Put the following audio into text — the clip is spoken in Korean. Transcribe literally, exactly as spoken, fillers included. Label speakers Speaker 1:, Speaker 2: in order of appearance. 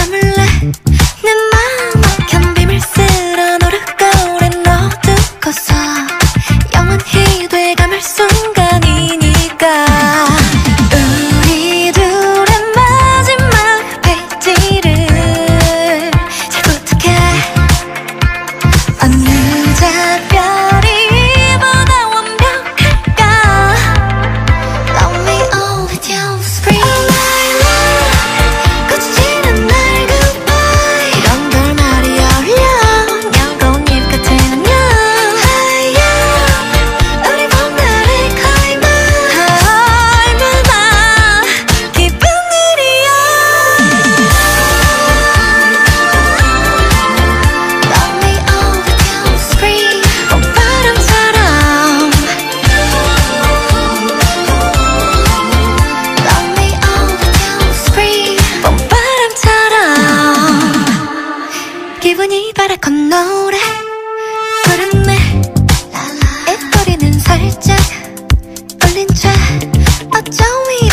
Speaker 1: 감을래 내 맘 막힌 비밀 쓸어 노릇거울에 넣어두고서 영원히 돼감을 순간이니까 우리 둘의 마지막 페이지를 잘 부탁해. 어느 작별이 이보다 완벽할까. Love me all with you, spring lilac. 꽃이 지는 날 goodbye. 이런 걸 말이 어려. 연꽃잎 같은 안녕. 우리 봄날의 climax. 얼마나 기쁜 일이야. Love me all with you, spring 봄바람처럼. Love me all with you, spring 봄바람처럼. 기분이 바라건 노래 부르네. 입꼬리는 살짝 올린 채 어쩜 이